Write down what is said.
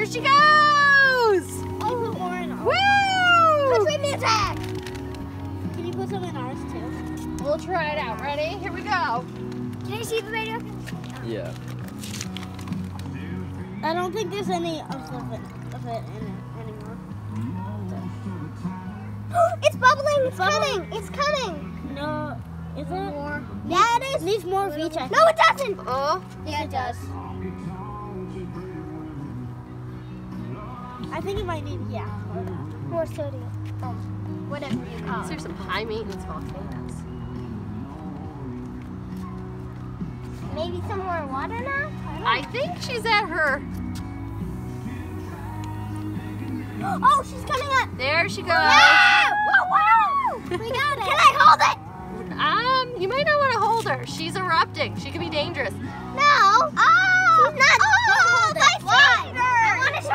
There she goes! I'll put more in ours. Woo! Country music! Can you put some in ours too? We'll try it out. Ready? Here we go. Can I see the radio? Yeah. I don't think there's any of it in it anymore. It's bubbling! It's coming! It's coming! No, is it? More. Yeah, it is. It needs more of each, I think. No, it doesn't! Oh, Yeah, it does. I think it might need, yeah. More sodium. Whatever you call these it. are some high maintenance volcanoes. Maybe some more water now? I think she's at her. Oh, she's coming up! There she goes. Yeah! Whoa, whoa! We got it. Can I hold it? You might not want to hold her. She's erupting. She could be dangerous. No. Oh! She's not. Oh, my